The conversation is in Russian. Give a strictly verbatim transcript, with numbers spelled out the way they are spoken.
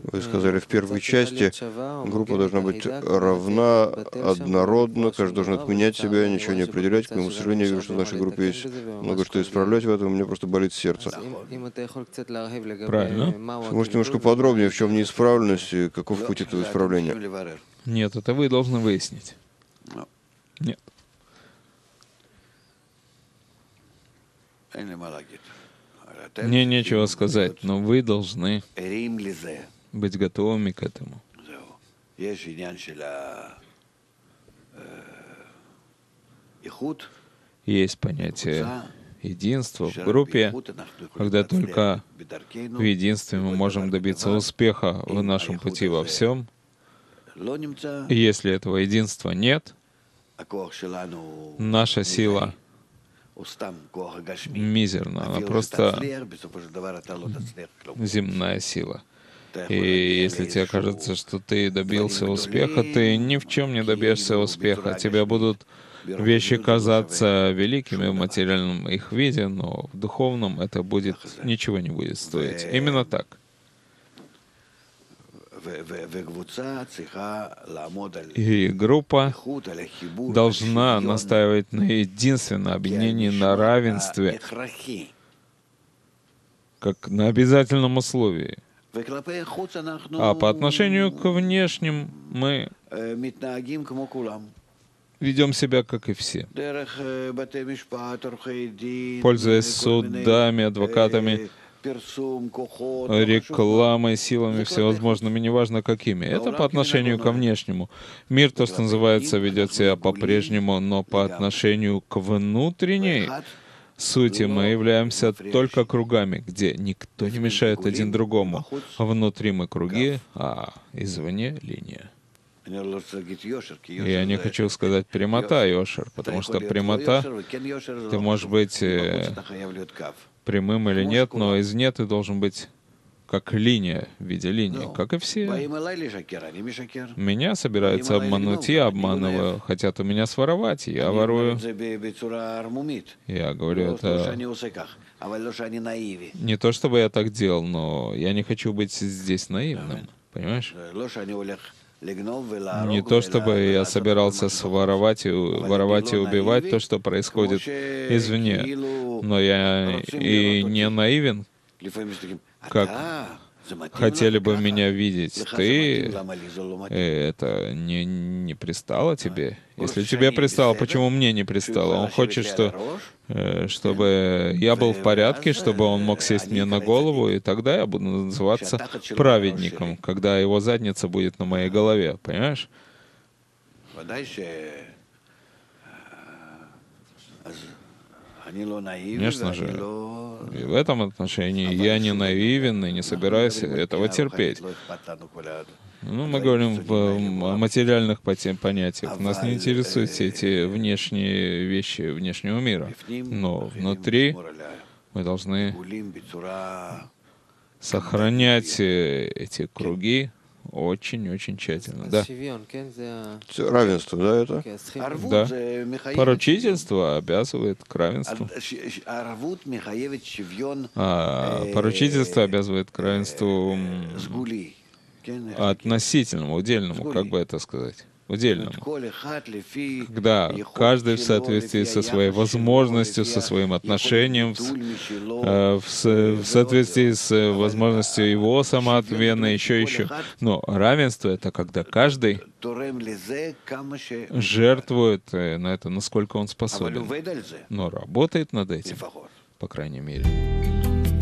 Вы сказали, в первой части группа должна быть равна, однородна, каждый должен отменять себя, ничего не определять. К моему сожалению, я вижу, что в нашей группе есть много что исправлять в этом, у меня просто болит сердце. Правильно. Вы можете немножко подробнее, в чем неисправленность и каков путь этого исправления? Нет, это вы должны выяснить. Нет. Мне нечего сказать, но вы должны быть готовыми к этому. Есть понятие единства в группе, когда только в единстве мы можем добиться успеха в нашем пути во всем. И если этого единства нет, наша сила мизерна, она просто земная сила. И если тебе кажется, что ты добился успеха, ты ни в чем не добьешься успеха. Тебе будут вещи казаться великими в материальном их виде, но в духовном это будет ничего не будет стоить. Именно так. И группа должна настаивать на единственном объединении, на равенстве, как на обязательном условии. А по отношению к внешним мы ведем себя, как и все. Пользуясь судами, адвокатами, рекламой, силами всевозможными, неважно какими. Это по отношению ко внешнему. Мир, то, что называется, ведет себя по-прежнему, но по отношению к внутренней сути мы являемся только кругами, где никто не мешает один другому. Внутри мы круги, а извне линия. Я не хочу сказать прямота, Йошер, потому что прямота, ты можешь быть прямым или нет, но извне ты должен быть как линия, в виде линии, как и все. Меня собираются обмануть, я обманываю. Хотят у меня своровать, я ворую. Я говорю, это не то, чтобы я так делал, но я не хочу быть здесь наивным, понимаешь? Не то, чтобы я собирался своровать и, воровать и убивать то, что происходит извне, но я и не наивен, как хотели бы меня видеть. Ты, это не, не пристало тебе? Если тебе пристало, почему мне не пристало? Он хочет, что, чтобы я был в порядке, чтобы он мог сесть мне на голову, и тогда я буду называться праведником, когда его задница будет на моей голове, понимаешь? Конечно же, и в этом отношении я не наивен и не собираюсь этого терпеть. Ну, мы говорим в материальных понятиях. Нас не интересуют все эти внешние вещи внешнего мира. Но внутри мы должны сохранять эти круги очень-очень тщательно. Да. Равенство, да, это? Да. Поручительство обязывает к равенству. А поручительство обязывает к равенству относительному, удельному, как бы это сказать? Удельному. Когда каждый в соответствии со своей возможностью, со своим отношением, в, в соответствии с возможностью его самоотвена, еще еще. Но равенство — это когда каждый жертвует на это, насколько он способен, но работает над этим, по крайней мере.